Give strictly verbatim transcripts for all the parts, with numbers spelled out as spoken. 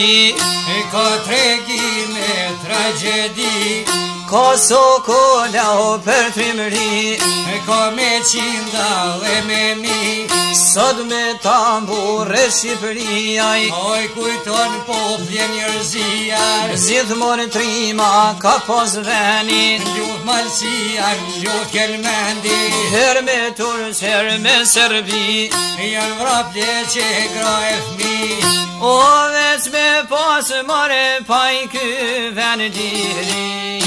shpëri. E ka tregime tragedi, Ka sokolla o për trimëri, e ka me qinda dhe me mi. sot me tambure Shqipëriaj, Oj kujton poplje njërzia, zidhmon trima ka pos veni, Ljuth malsia, ljuth kelmendi, her me Turq, her me Serbi, janë vrap leqe gra e fmi. o veç me pas mare pa i ky ven diri.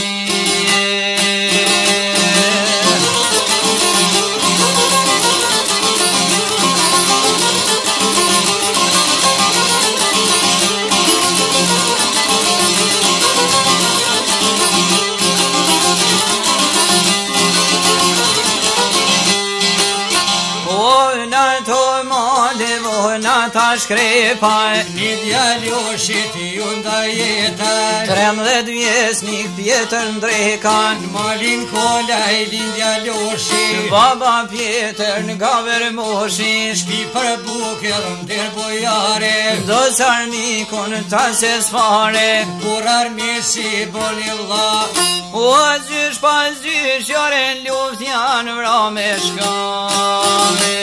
Na ta shkrepaj, Një djalloshit ju nda jetaj, tremdhet vjesnik Pjetër ndrekan, Malin kolla i lin djalloshit, baba Pjetër nga Vermoshi, Shpi për buker ndër bojare, do sarmikun ta se sfare, Kur armisi boni vlla, o zysh pas zysh jaren luft janë vra me shkame.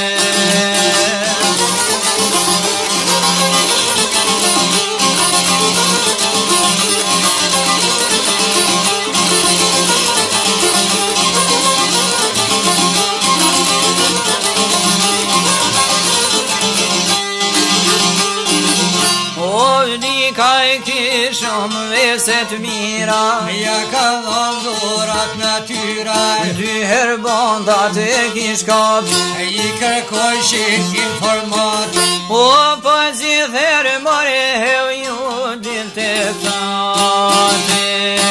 Ka i kishëm veset mira, Ja ka dhorat natyra, dy her bandat e kish kap, I kërkojshin informat, o pa zither mare heu ju dilte frate.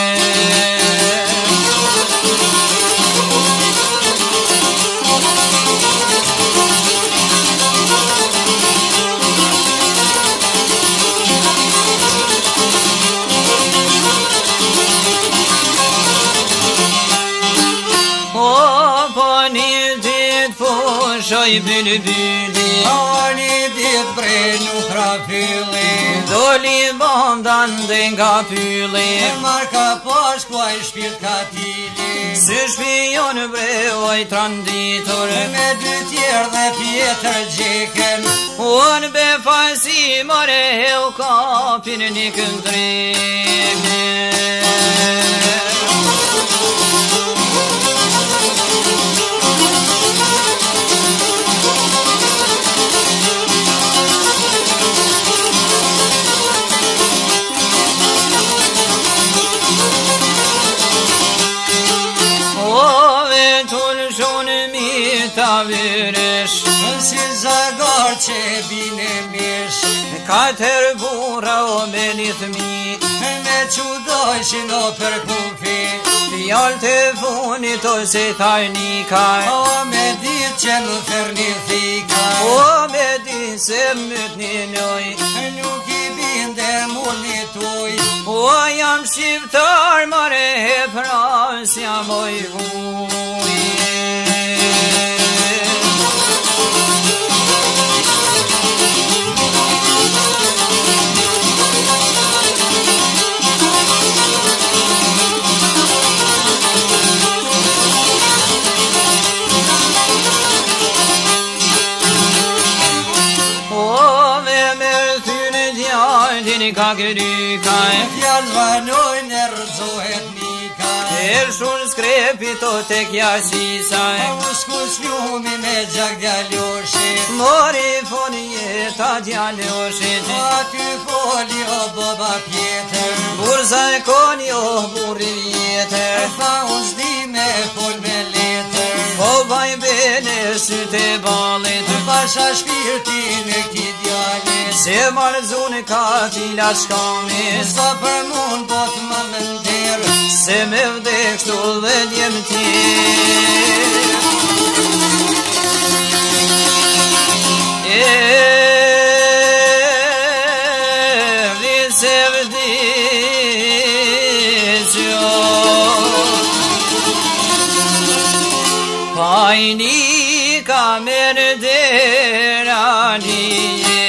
Shoj bülbüli, Ani dit bre nuhra fyli, doli bandan dhe nga pyli, Marka pashkuaj shpirt katili, si shpion bre oj tranditur, Me dy tjerë dhe Pjetër gjeken, unë be fasi mare heu kapin një këndreke. Ta vyresh, Si zagar që bine mish, katër burra o me një thmi, Me qudojshin o për kufi, fjall të funit o se tajnika, O me dit që në ferni thika, o me di se myt një njoj, Nuk i binde mund një tuj, o jam shqiptar mare he pras jam oj huj. Ka kryka e Fjall vanoj në rëzohet nika, er shun skrepit o tek jasisa e Uskus ljumi me gjak djalloshit, mori foni jeta djalloshit, Aty foli o baba Pjetër, burza e koni o burri vjetër, Fa unë zdi me fol me letër, po vaj bene syte balit, Pasha shpirtin e këti djallit, se marzun ka tila shkami, Sa për mund po të më mënder, se me vdek shtu dhe djem ti. E vise vdisjo, pajni ka merdera një